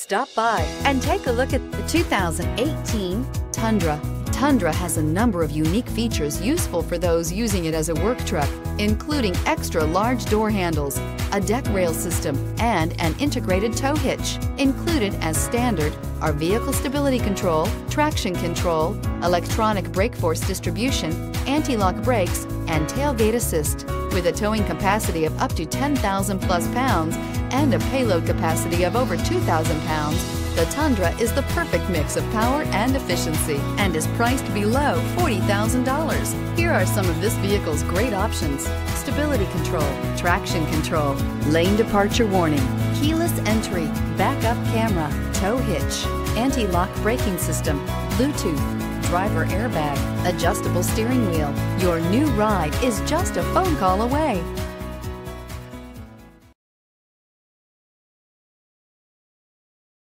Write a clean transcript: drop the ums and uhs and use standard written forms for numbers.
Stop by and take a look at the 2018 Tundra. Tundra has a number of unique features useful for those using it as a work truck, including extra large door handles, a deck rail system, and an integrated tow hitch. Included as standard are vehicle stability control, traction control, electronic brake force distribution, anti-lock brakes, and tailgate assist. With a towing capacity of up to 10,000 plus pounds and a payload capacity of over 2,000 pounds, the Tundra is the perfect mix of power and efficiency and is priced below $40,000. Here are some of this vehicle's great options: stability control, traction control, lane departure warning, keyless entry, backup camera, tow hitch, anti-lock braking system, Bluetooth, driver airbag, adjustable steering wheel. Your new ride is just a phone call away.